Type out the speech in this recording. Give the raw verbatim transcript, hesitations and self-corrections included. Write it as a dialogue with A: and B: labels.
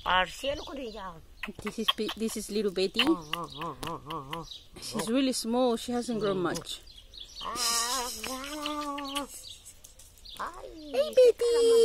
A: Parcial ko rin yan.
B: This is this is little Betty.
A: Oh, oh, oh, oh, oh, oh.
B: She's really small. She hasn't grown much.
A: Ah, ah. Ay,
B: Hey, Betty!